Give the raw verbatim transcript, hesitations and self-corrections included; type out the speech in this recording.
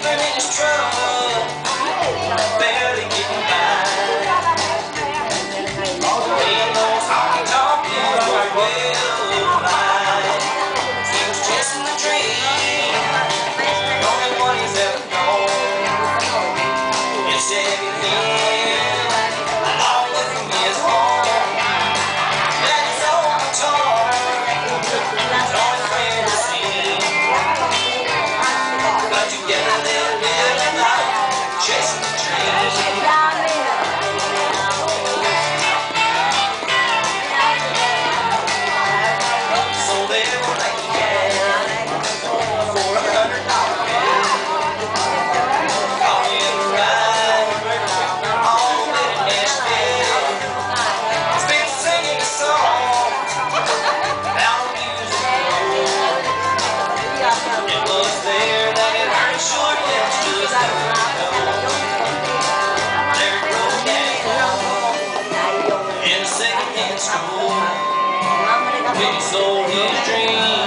sleeping in his truck, barely getting by. In those honky-tonk years were well applied. He was chasing the dream, the only one he's ever known. It's everything, all of him is home. Daddy's old guitar, his only friend to see. But together they'll live their life, chasing the dream. So they were like a cat for a hundred dollar bill. Call me a ride, all the way to Nashville. He's been singing a song out on music road. It was there that it hurt short lips just never know. There he rode daddy home in a second-hand store. When he sold his dreams.